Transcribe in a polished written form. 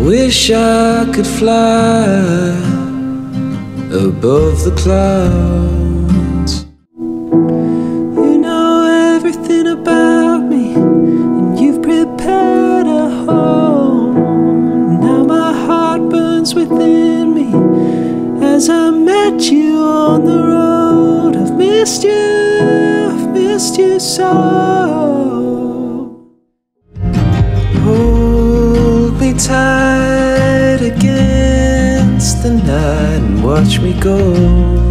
wish I could fly above the clouds. You know everything about me, and you've prepared a home. Now my heart burns within me as I met you on the road. I've missed you so. Hold me tight against the night and watch me go.